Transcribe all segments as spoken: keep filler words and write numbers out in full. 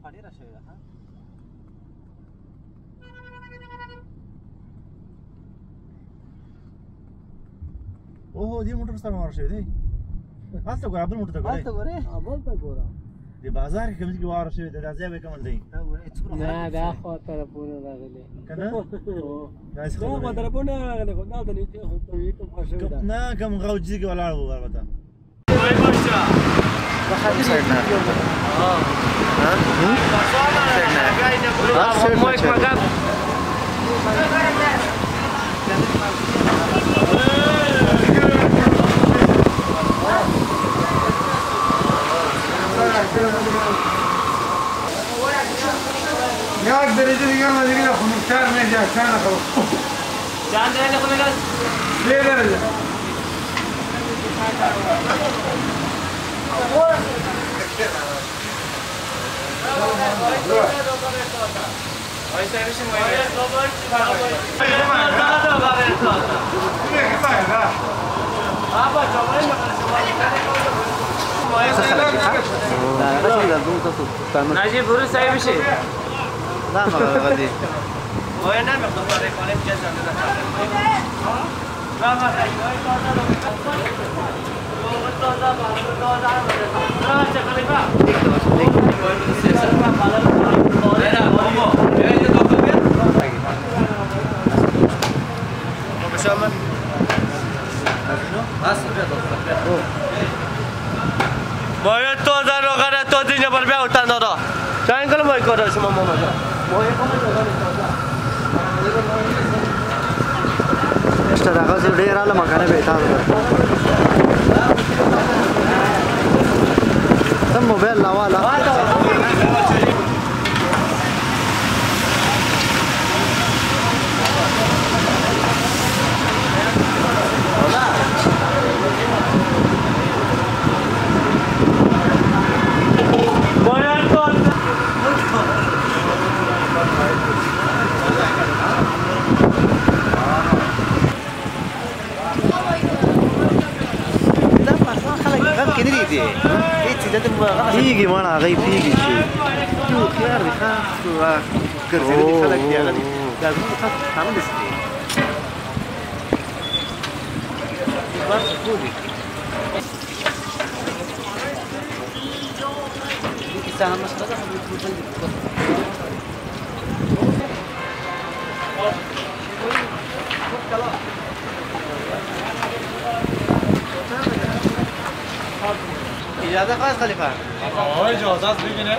خالی را شویده ها اوه دی موټر سره ور شوی دی تاسو ګور ابل موټر ته ګورئ تاسو ګورئ ابل ته ګورم دی بازار کې کوم ځای ور شوی دی دا ځای به کوم دی نه دا خو طرفونه راغلي کنه دا څه خو طرفونه راغلي خو دا د نیچه خو ته یې کوم خوښه ده نه کوم غوجي کې ولاړ وو البته وای بچا دا خاطر سایډ نه ها ها سایډ نه ها مو یک مقام یک درجه دیگه ما دیگه خونکتر میشه چند نخواه چند درجه خونه گست؟ سه درجه وایسا بشیم ناجی برو سعی بشی دا ما غدي وای نه مخ دوباره کالج جا زنده نه لا ما خیلی وای تازه تازه تازه تازه نه چه خلیفه وای تو سیاست ما بالا نه بابا یه دو تا بیاد بشام بس بیاد دو باید تو در روغن تو دینه بر بیا اوتان دادا چند کل مای کار شما ماما جان مای کوم اشته دا غزي ډیر اله مکانه به تاسو سم موبایل لا والا پیږي مانه هغه پیږي چې یو خيار دي خاص ګرځېدلي خلک دي هغه دا زموږ خاص قانون دي بس پوری دي کیسه هم مستقه خبرې کوي اجازه خواست خلیفه آه اجازه است ببینه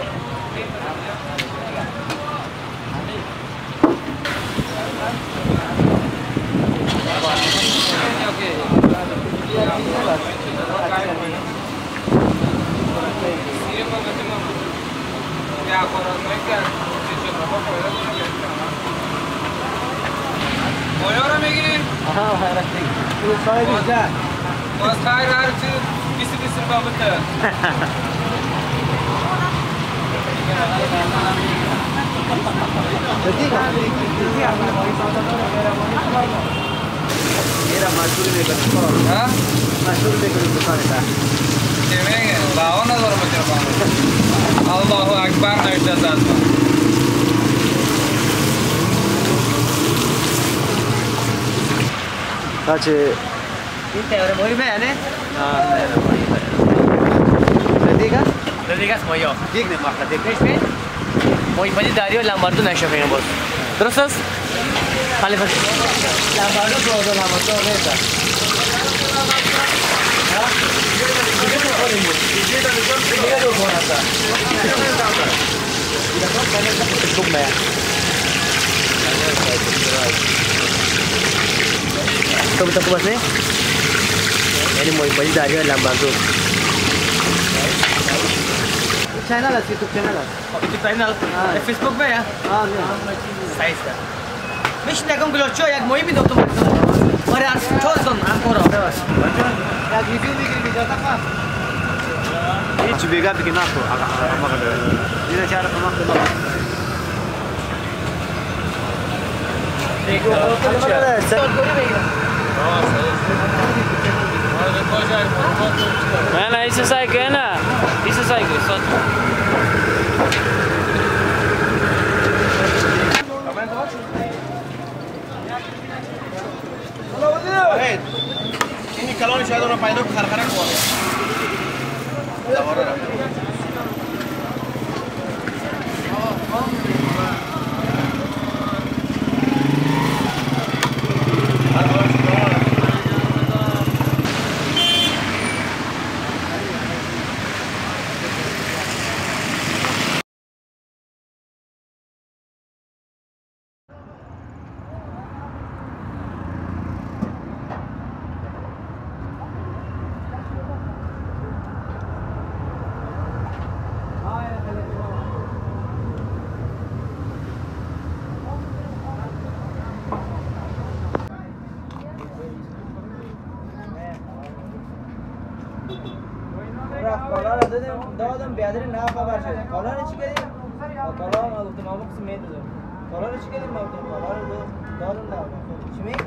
مایا رو میگیریم؟ آها راستی تو صاحب اینجا باز خیر هر چی بیست بیست روپا بده मेरा मशहूर लेकर हाँ मशहूर लेकर दुकान था चलेंगे बावन हजार रुपये अल्लाह अकबर इज्जत अच्छा Kita orang boleh main ni? हाँ Ladiga Ladigas moyo Gig ne makna dek Neyse Moy bagi Dario Lambardo naşafayım bos Terus Khalifa Lambardo tu Lambardo beda. Ha? Ini tu boleh ni. Ini tu tu ini tu boleh tak? Tidak kau kena tak cukup bayar. Kamu tak puas ni? Ini moy bagi Dario Lambardo Channel lah, YouTube channel lah. YouTube channel Facebook में या? हाँ नहीं. Size का مش نکن گلوچو یک مهمی دکتر ماری از چهار سال هم کارا Ya review bikin video tak apa? هیچ بیگا بگی نخو اما قدر دیده چهار کمک دلار نه نه ایسه سایکه نه ایسه سایکه کلان شاید اون پیدا که خرخره کنه دواره رفت دادم بیادری نه خبر شد. کالا رو چی کردیم؟ کالا رو ما گفتم ما قسم میدادم. کالا رو چی کردیم؟ ما گفتم کالا رو دادم نه. چی می؟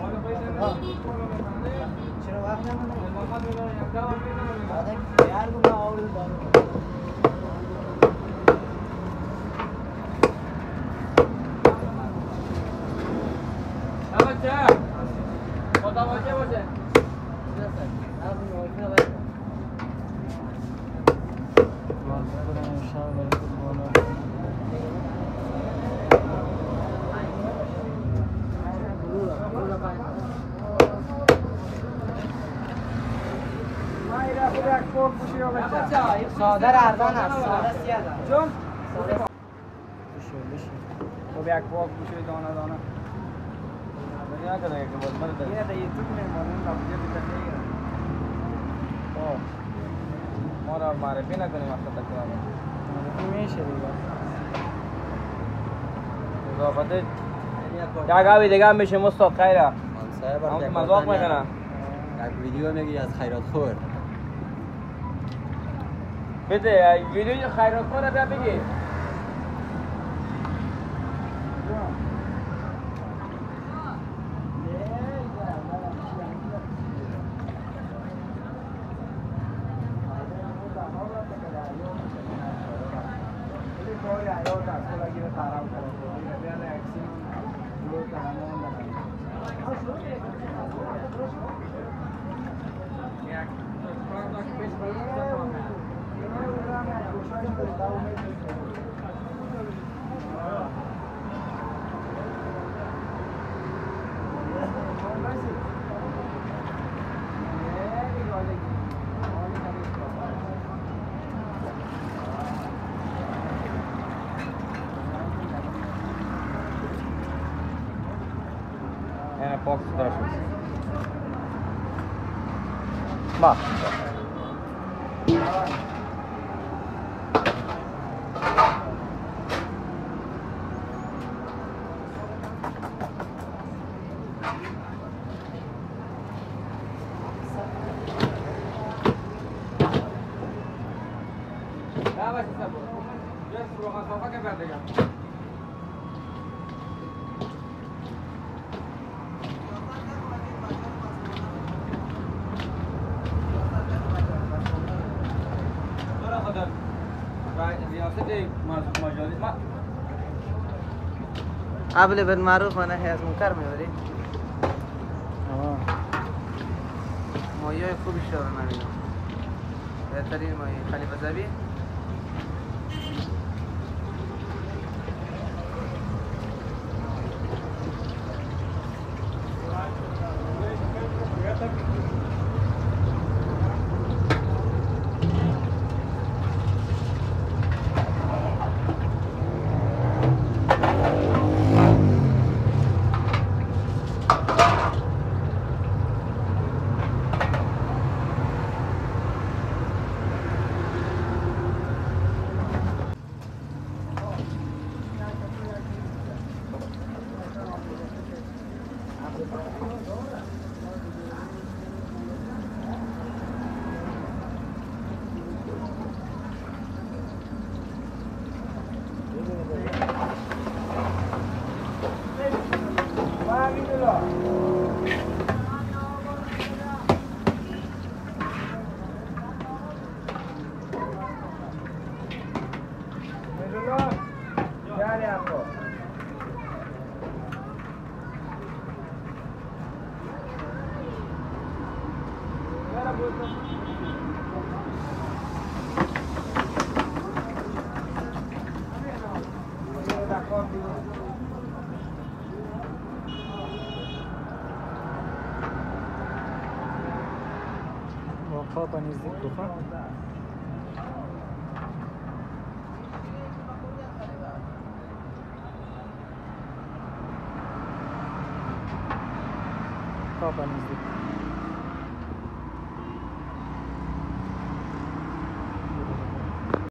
چرا وقت نمی‌کنی؟ بعدا بیار بگم آورد دادم. نباشه. متوجه باشه. ساده ارزان است. ساده سیاه داره. چون؟ ساده بشه بشه. خب یک پاک بشه دانه دانه. دنیا کنه که باز مرد. یه تا یوتیوب میمونیم لابجه بیتنیه. خب. ما را معرفی نکنیم وقت تکرار. معرفی میشه دیگه. اضافته یک آبی دیگه هم میشه مستاد خیره. هم که مذاق میکنه. یک ویدیو میگی از خیرات خور. بده ویدیوی خیرات خور بیا بگی. Yine box taşıyoruz. Bak. Ya bak sen bu. Gel şuraya kafa ke verdi ya. قبل بالمعروف انا حیاز منکر میبری؟ مایه خوبی شده نمیدونم بهترین مایه خلیفه زبی واقفا نزدیک بخواه Papa nizdik.